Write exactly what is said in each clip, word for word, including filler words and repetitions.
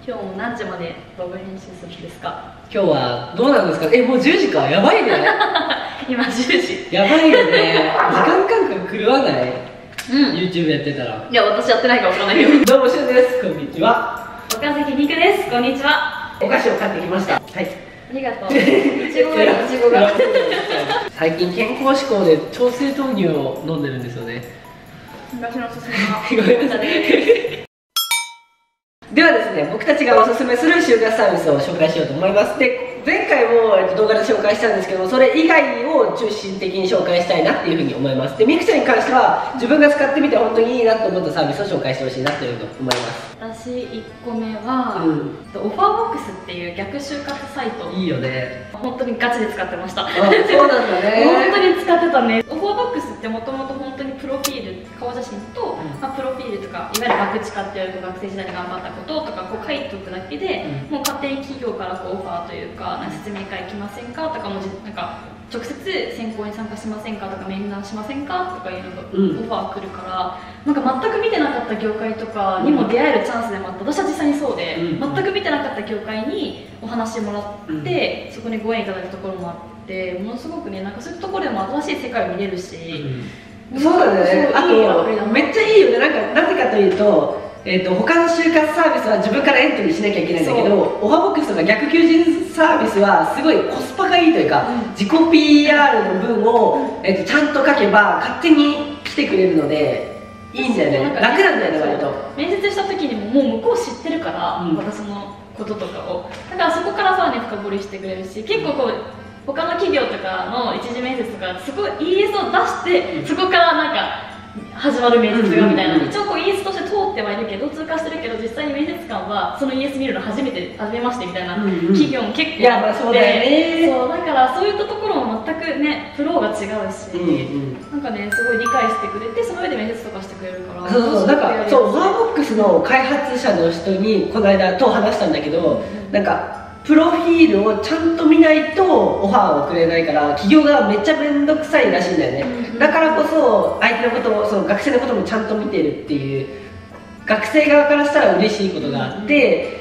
今日も何時まで動画編集するんですか？ 今日はどうなんですか？え、もうじゅうじか。やばいね。 今じゅうじ。 やばいよね。時間感覚狂わない？ うん。 YouTube やってたら。 いや、私やってないからわかんないよ。 どうも、しゅんです。こんにちは。 岡崎みくです。こんにちは。 お菓子を買ってきました。はい。 ありがとう。いちごがいちごが。 最近健康志向で調整豆乳を飲んでるんですよね。 昔のおすすめは。 ごめんなさい。ではですね、僕たちがおすすめする就活サービスを紹介しようと思います。で、前回も、えっと、動画で紹介したんですけども、それ以外を中心的に紹介したいなっていうふうに思います。で、ミクちゃんに関しては自分が使ってみて本当にいいなと思ったサービスを紹介してほしいなというふうに思います。 私いっこめは、 うん、 オファーボックスっていう逆就活サイト。いいよね。 本当にガチで使ってました。あ、 そうなんだね。 本当に使ってたね。オファーボックスってもともと本当にプロフィール、顔写真と、うん、まあ、プロフィールとかいわゆるガクチカっていう学生時代に頑張ったこととかこう書いておくだけで、うん、もう勝手に企業からこうオファーというか、なんか説明会来ませんかとかもなんか直接選考に参加しませんかとか面談しませんかとかいうのがオファー来るから、うん、なんか全く見てなかった業界とかにも出会えるチャンスでもあった。私は実際にそうで、うん、全く見てなかった業界にお話もらって、うん、そこにご縁いただくところもあってものすごくね、なんかそういうところでも新しい世界を見れるし、 うん、そうだね。あとめっちゃいいよね。なんかなぜかというと、えー、と他の就活サービスは自分からエントリーしなきゃいけないんだけど、オファーボックスとか逆求人サービスはすごいコスパがいいというか、うん、自己 ピーアール の分を、えー、とちゃんと書けば勝手に来てくれるのでいいんだよね。楽なんだよね、割と。 面接した時にももう向こう知ってるから、うん、私のこととかをだからそこからさらに深掘りしてくれるし、結構こう他の企業とかの一次面接とかすごい イーエス を出して、うん、そこからなんか始まる面接がみたいな、一応こう イーエス として通ってはいるけど通過してるけど実際に面接官はその イーエス 見るの初めて初めましてみたいな企業も結構あって、そうだからそういったところも全くねフローが違うし、うんうん、なんかねすごい理解してくれてその上で面接とかしてくれるから、 そうそう、なんかそうオファーボックスの開発者の人にこの間と話したんだけど、うん、なんかプロフィールをちゃんと見ないとオファーをくれないから企業がめっちゃ面倒くさいらしいんだよね、うん、だからこそ相手のことをその学生のこともちゃんと見てるっていう学生側からしたら嬉しいことがあって、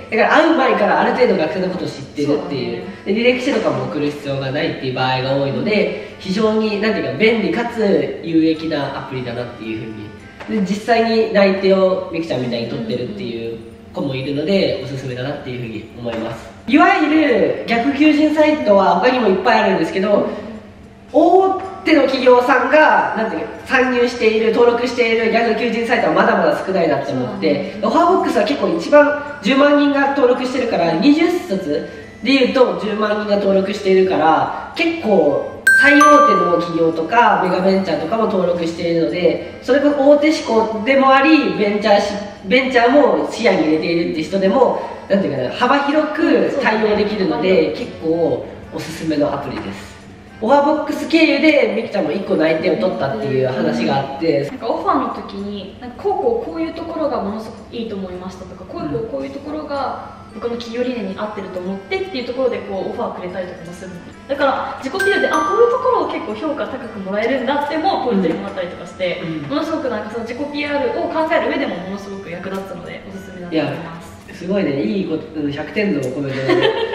だから会う前からある程度学生のことを知ってるっていう、で履歴書とかも送る必要がないっていう場合が多いので、非常に何ていうか便利かつ有益なアプリだなっていうふうに、で実際に内定をみくちゃんみたいに取ってるっていう子もいるのでおすすめだなっていうふうに思います。いわゆる逆求人サイトは他にもいっぱいあるんですけど、大手の企業さんがなんていう参入している登録している逆求人サイトはまだまだ少ないなって思って、オファーボックスは結構一番じゅうまんにんが登録してるから、にじゅっさつでいうとじゅうまんにんが登録しているから結構最大手の企業とかメガベンチャーとかも登録しているので、それこそ大手志向でもありベンチャーしベンチャーも視野に入れているって人でもなんていうかな、幅広く対応できるので、結構おすすめのアプリです。オファーボックス経由でみくちゃんもいっこ内定を取ったっていう話があって、 なんかオファーの時になんかこうこうこういうところがものすごくいいと思いましたとか、こういうこうこういうところが僕の企業理念に合ってると思ってっていうところでこうオファーくれたりとかもするの。だから自己 ピーアール であこういうところを結構評価高くもらえるんだってもポイントにもらったりとかして、うん、ものすごくなんかその自己 ピーアール を考える上でもものすごく役立つのでおすすめだと思います。 すごいね、いいこと、ひゃくてんのコメント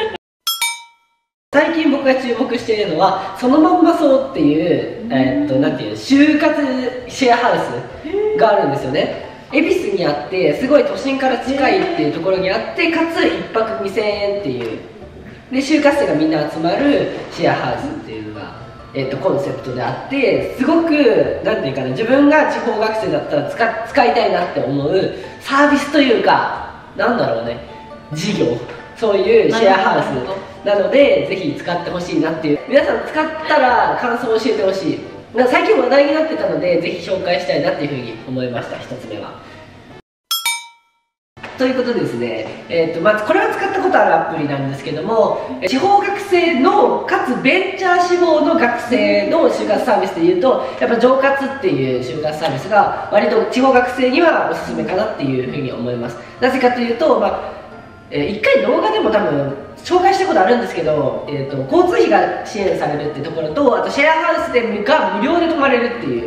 最近僕が注目しているのはそのまんまそうっていう、えー、っとなんていう就活シェアハウスがあるんですよね。恵比寿にあってすごい都心から近いっていうところにあって、かついっぱくにせんえんっていうで就活生がみんな集まるシェアハウスっていうのが、えー、っとコンセプトであって、すごくなんていうかな、自分が地方学生だったら 使, 使いたいなって思うサービスというか、なんだろうね、事業、そういうシェアハウスなのでぜひ使ってほしいなっていう、皆さん使ったら感想を教えてほしい。最近話題になってたのでぜひ紹介したいなっていうふうに思いました。ひとつめはということでですね、えーとまずこれは使ったことあるアプリなんですけども、地方学生のかつベンチャー志望の学生の就活サービスでいうと、やっぱ上活っていう就活サービスが割と地方学生にはおすすめかなっていうふうに思います。なぜかというと、まあえー、いっかい動画でも多分紹介したことあるんですけど、えー、と交通費が支援されるっていうところと、あとシェアハウスでが無料で泊まれるっていうふ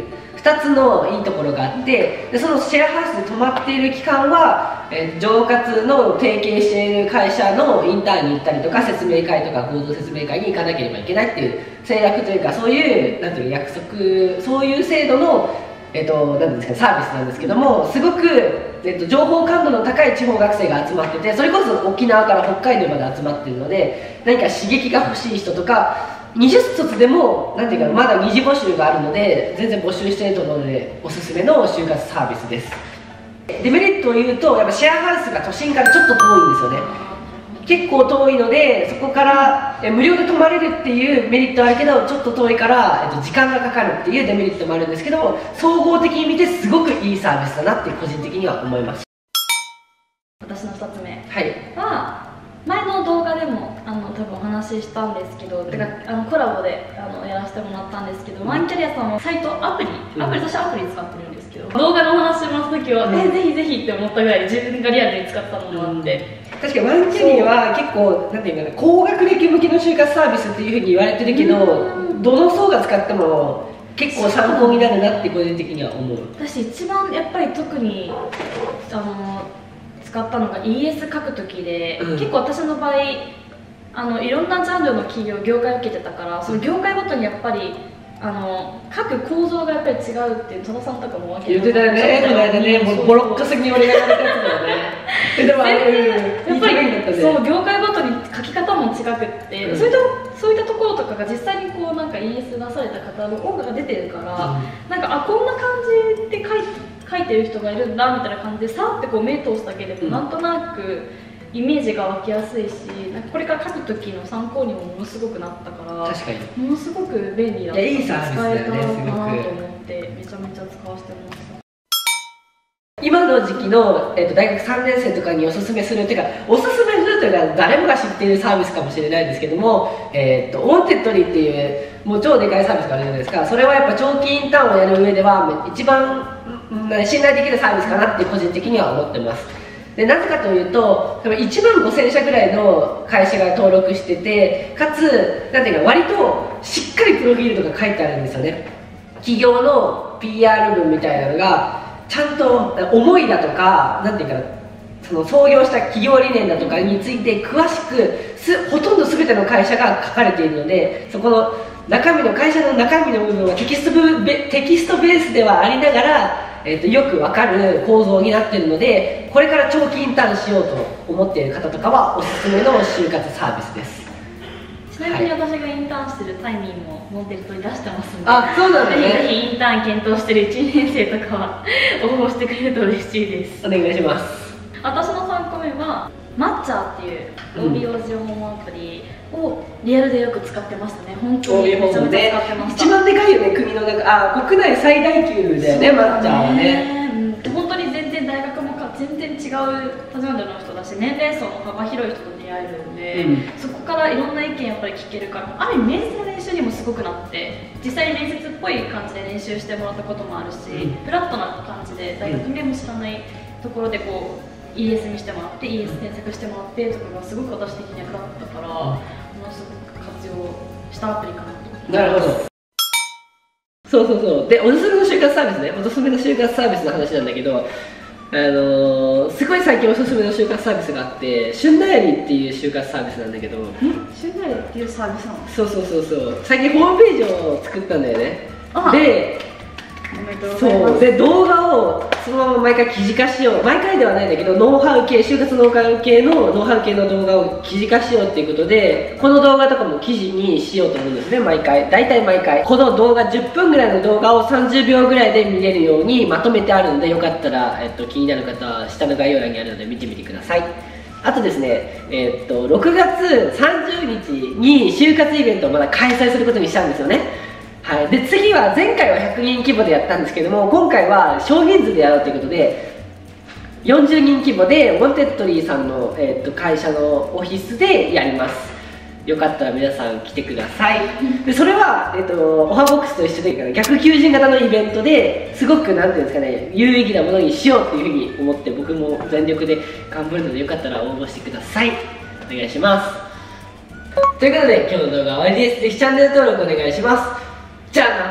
たつのいいところがあって、でそのシェアハウスで泊まっている期間は、えー、上活の提携している会社のインターンに行ったりとか、説明会とか合同説明会に行かなければいけないっていう制約というか、そういうなんていう約束、そういう制度の、えーと、なんですか、サービスなんですけども、すごく、えーと、情報感度の高い地方学生が集まってて、それこそ沖縄から北海道まで集まってるので、何か刺激が欲しい人とか、にじゅっそつでもなんていうかまだ二次募集があるので全然募集していると思うので、おすすめの就活サービスです。デメリットを言うと、やっぱシェアハウスが都心からちょっと遠いんですよね。結構遠いので、そこからえ無料で泊まれるっていうメリットはあるけど、ちょっと遠いから、えっと、時間がかかるっていうデメリットもあるんですけど、総合的に見てすごくいいサービスだなって個人的には思います。 私のふたつめはいは、前の動画でもあの多分お話ししたんですけど、てかあのコラボであのやらせてもらったんですけど、ワンキャリアさんのサイトアプリアプリ、私アプリ使ってるんですけど、動画のお話します時は、えぜひぜひって思ったぐらい自分がリアルに使ったのもあって、 確かにワンキャリアは結構なんていうかな、高学歴向けの就活サービスっていうふうに言われてるけど、どの層が使っても結構参考になるなって個人的には思う。 私一番やっぱり特にあの使ったのが イーエス 書く時で、うん、結構私の場合あのいろんなジャンルの企業業界を受けてたから、その業界ごとにやっぱりあの書く構造がやっぱり違うっていう戸田さんとかも分けて言ってたよね、この間ね、もうボロッカスに俺がやられたやつだよね。でもあれやっぱりそう業界ごとに書き方も違くって、うん、そういったそういったところとかが実際にこうなんか イーエス 出された方の音楽が出てるから、うん、なんかあこんな感じで書いて書いてる人がいるんだみたいな感じでさってこう目通すだけでも、うん、なんとなくイメージが湧きやすいし、なんかこれから書く時の参考にもものすごくなったから、確かにものすごく便利だった、 いいサービスだよね、 使えたなと思ってめちゃめちゃ使わせてもらってた。 今の時期の、えー、と大学さんねん生とかにおすすめするっていうか、おすすめするというのは誰もが知っているサービスかもしれないんですけども、えー、とオンテッドリーっていうもう超でかいサービスがあるじゃないですか。それはやっぱ長期インターンをやる上では一番信頼できるサービスかなって個人的には思ってます。でなぜかというと、いちまんごせんしゃぐらいの会社が登録してて、かつなんていうか割としっかりプロフィールとか書いてあるんですよね。企業の ピーアール 文みたいなのがちゃんと思いだとか、なんていうかその創業した企業理念だとかについて詳しくすほとんど全ての会社が書かれているので、そこの中身の会社の中身の部分はテキストブテキストベースではありながら、えー、とよく分かる構造になっているので、これから長期インターンしようと思っている方とかはおすすめの就活サービスです。 ちなみに私がインターンしてるタイミングもモデル取り出してますので、 あ、そうなんだね。 ぜひインターン検討してるいちねん生とかは応募してくれると嬉しいです。 お願いします。 私のさんこめはマッチャーっていう オービー 応募訪問アプリをリアルでよく使ってましたね。本当にめちゃめちゃ使ってました。 一番でかいよね、国の中、あ、国内最大級だよね、マッチャーはね。 うん、本当に全然大学もか全然違うジャンルの人だし、年齢層も幅広い人と出会えるんで、うん、そこからいろんな意見やっぱり聞けるから、ある意味面接の練習にもすごくなって、実際に面接っぽい感じで練習してもらったこともあるし、うん、フラットな感じで大学名も知らないところでこうイーエス 見してもらって イーエス 添削してもらってとかがすごく私的に役立ったから、ものすごく活用したアプリかなと。 なるほど。そうそうそう。で、おすすめの就活サービスね、おすすめの就活サービスの話なんだけど、あのー、すごい最近おすすめの就活サービスがあって、旬なやりっていう就活サービスなんだけど、 旬なやりっていうサービスなの？ そうそうそうそう。最近ホームページを作ったんだよね。で、そうで動画をそのまま毎回記事化しよう、毎回ではないんだけどノウハウ系、就活ノウハウ系のノウハウ系の動画を記事化しようっていうことで、この動画とかも記事にしようと思うんですね。毎回大体毎回この動画じゅっぷんぐらいの動画をさんじゅうびょうぐらいで見れるようにまとめてあるので、よかったら、えっと、気になる方は下の概要欄にあるので見てみてください。あとですね、えっとろくがつさんじゅうにちに就活イベントをまだ開催することにしたんですよね。はい、で次は前回はひゃくにん規模でやったんですけども、今回は少人数でやろうということでよんじゅうにん規模でウォンテッドリーさんの、えー、と会社のオフィスでやります。よかったら皆さん来てください。でそれは、えー、とオハボックスと一緒で逆求人型のイベントですごくなんていうんですかね、有意義なものにしようっていうふうに思って、僕も全力で頑張るので、よかったら応募してください。お願いします。ということで今日の動画は終わりです。ぜひチャンネル登録お願いします。じゃあな。